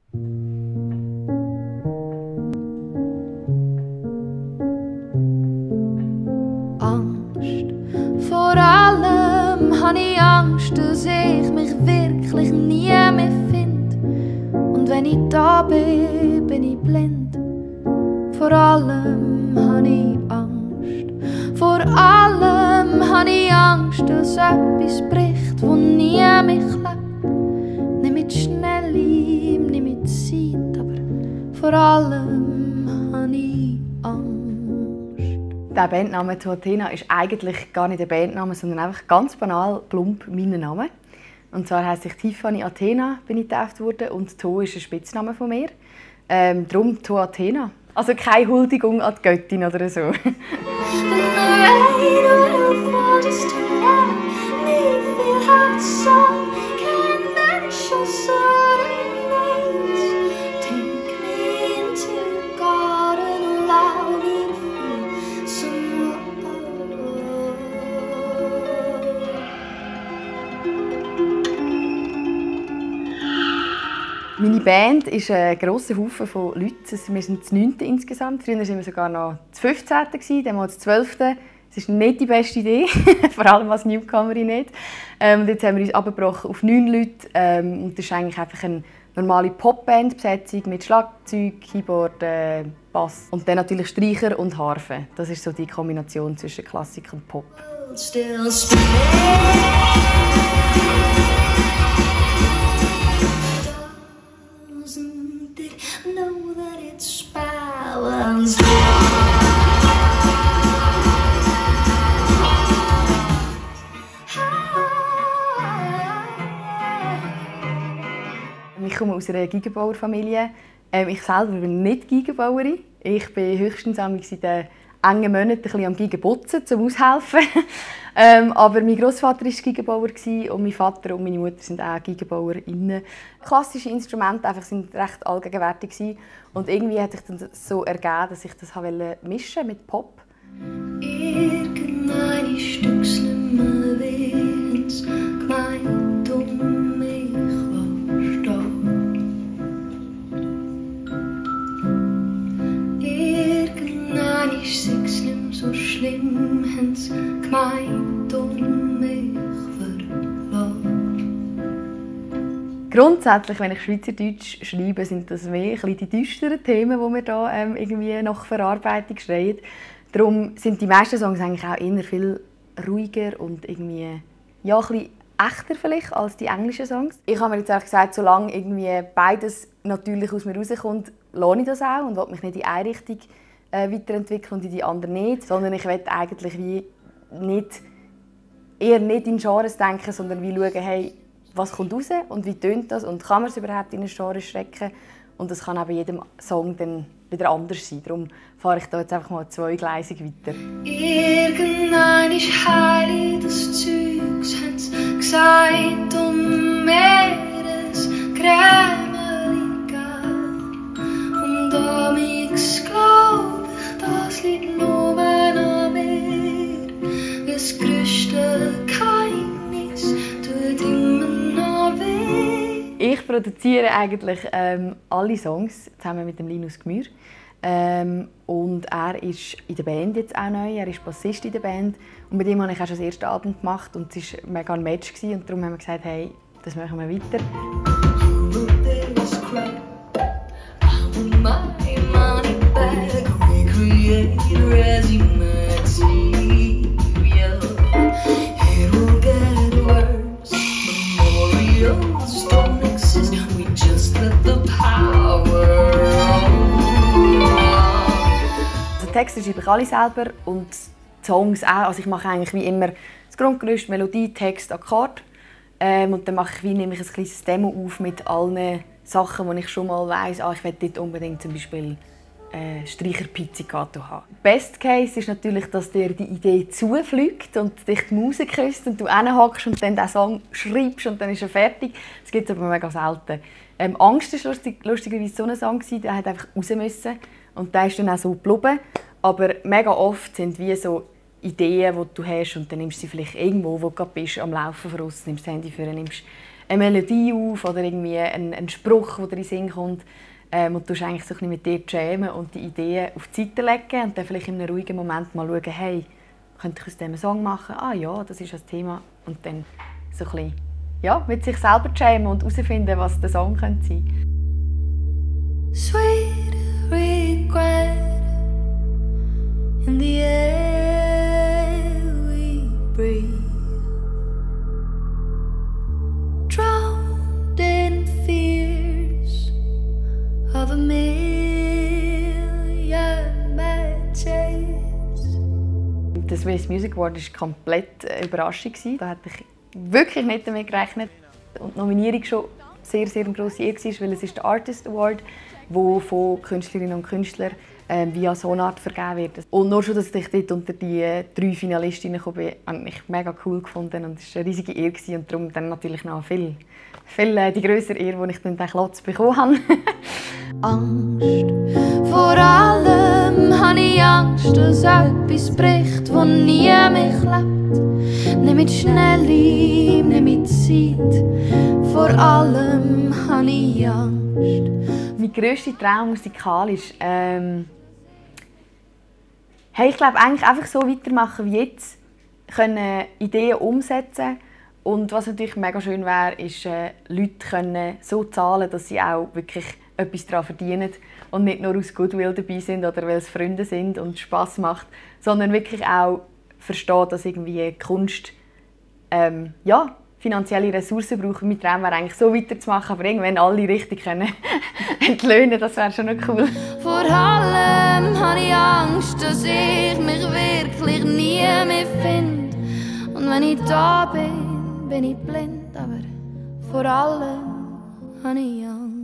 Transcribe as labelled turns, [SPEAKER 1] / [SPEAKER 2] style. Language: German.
[SPEAKER 1] Angst, vor allem habe ich Angst, dass ich mich wirklich nie mehr finde. Und wenn ich da bin, bin ich blind. Vor allem habe ich Angst. Vor allem habe ich Angst, dass etwas bricht, wo nie mehr klappt. Nicht mit Schnelle, nicht mit Zeit, aber vor allem habe ich Angst.
[SPEAKER 2] Der Bandname «To Athena» ist eigentlich gar nicht der Bandname, sondern einfach ganz banal, plump mein Name. Und zwar heisst ich Tiffany Athena, bin ich getauft worden, und «To» ist ein Spitzname von mir. Darum «To Athena». Also keine Huldigung an die Göttin oder so. Meine Band ist ein grosser Haufen von Leuten. Wir sind das 9. insgesamt. Früher waren wir sogar noch das 15. dann mal das 12. Das ist nicht die beste Idee, vor allem als Newcomerin nicht. Und jetzt haben wir uns abgebrochen auf 9 Leute. Und das ist eigentlich einfach eine normale Popband-Besetzung mit Schlagzeug, Keyboard, Bass und dann natürlich Streicher und Harfe. Das ist so die Kombination zwischen Klassik und Pop. Ich komme aus einer Gigenbauerfamilie. Ich selber bin nicht Gigenbauerin. Ich bin höchstens in den engen Monaten ein bisschen am Gigenputzen, zum Aushelfen. Aber mein Großvater war Gigenbauer und mein Vater und meine Mutter sind auch Gigenbauerinnen. Klassische Instrumente sind recht allgegenwärtig gewesen. Und irgendwie hat sich dann so ergeben, dass ich das mischen mit Pop.
[SPEAKER 1] Irgendeine Stückchen wehens gemeint mich verstanden. Irgendeine sechs nicht so schlimm, hens gemeint mich verlassen.
[SPEAKER 2] Grundsätzlich, wenn ich Schweizerdeutsch schreibe, sind das mehr die düsteren Themen, die wir hier irgendwie nach Verarbeitung schreien. Darum sind die meisten Songs eigentlich auch eher viel ruhiger und irgendwie, ja, ein bisschen echter vielleicht als die englischen Songs. Ich habe mir jetzt gesagt, solange irgendwie beides natürlich aus mir rauskommt, lohne ich das auch und will mich nicht in eine Richtung weiterentwickeln und in die andere nicht. Sondern ich will eigentlich eher nicht in Genres denken, sondern wie schauen, hey, was kommt raus und wie tönt das und kann man es überhaupt in ein Genre stecken. Und das kann auch bei jedem Song dann wieder anders sein. Darum fahre ich da jetzt einfach mal zweigleisig weiter.
[SPEAKER 1] Irgendein ist heilig, das Zeugs hat's gesagt, mir Grämeli gab. Und amigs glaub ich, das liegt nur an mir. Das größte Geheimnis tut immer noch weh.
[SPEAKER 2] Ich produziere eigentlich alle Songs zusammen mit dem Linus Gmür. Und er ist in der Band jetzt auch neu, er ist Bassist in der Band. Und mit ihm habe ich auch schon das erste Album gemacht und es war mega ein Match. Und darum haben wir gesagt, hey, das machen wir weiter. Die Texte schreibe ich alle selber und die Songs auch. Also ich mache eigentlich wie immer das Grundgerüst, Melodie, Text, Akkord. Und dann nehme ich ein kleines Demo auf mit allen Sachen, wo ich schon mal weiss, ich will dort unbedingt zum Beispiel Streicherpizzicato haben. Best Case ist natürlich, dass dir die Idee zufliegt und dich die Musik küsst und du hinhockst und dann den Song schreibst und dann ist er fertig. Das gibt es aber mega selten. Angst war lustigerweise so ein Song, der hat einfach raus müssen und der ist dann auch so geblieben. Aber mega oft sind wie so Ideen, die du hast, und dann nimmst du sie vielleicht irgendwo, wo du gerade bist, am Laufen voraus, nimmst das Handy vor, nimmst eine Melodie auf oder irgendwie einen Spruch, der dir in den Sinn kommt, und du eigentlich so ein bisschen mit dir jammen und die Ideen auf die Seite legen und dann vielleicht in einem ruhigen Moment mal schauen, hey, könnte ich aus diesem Song machen? Ah ja, das ist das Thema. Und dann so ein bisschen, ja, mit sich selber jammen und herausfinden, was der Song könnte sein.
[SPEAKER 1] Sweet regret in the air we breathe, drowned in fears of a million matches.
[SPEAKER 2] Der Swiss Music Award war komplett eine Überraschung. Da hätte ich wirklich nicht damit gerechnet. Und die Nominierung schon sehr, sehr eine grosse Ehre war, weil es ist der Artist Award, der von Künstlerinnen und Künstlern via Sonart vergeben wird. Und nur schon, dass ich dort unter die 3 Finalistinnen kam, habe ich mega cool gefunden und es war eine riesige Ehre und darum dann natürlich noch viel die grössere Ehre, die ich dann den Klotz bekommen habe.
[SPEAKER 1] Angst, vor allem habe ich Angst, dass etwas bricht, das nie mich lebt. Nicht mit Schnelle, nicht mit Zeit, vor allem habe ich Angst.
[SPEAKER 2] Mein grösster Traum musikalisch? Ich glaube eigentlich einfach so weitermachen wie jetzt, können Ideen umsetzen. Und was natürlich mega schön wäre, ist, Leute können so zahlen, dass sie auch wirklich etwas daran verdienen und nicht nur aus Goodwill dabei sind oder weil es Freunde sind und es Spass macht, sondern wirklich auch verstehen, dass irgendwie Kunst finanzielle Ressourcen braucht. Mein Traum wäre eigentlich so weiterzumachen, aber irgendwann alle richtig können entlöhnen, das wäre schon noch cool.
[SPEAKER 1] Vor allem habe ich Angst, dass ich mich wirklich nie mehr finde. Und wenn ich da bin ich blind, aber vor allem habe ich Angst.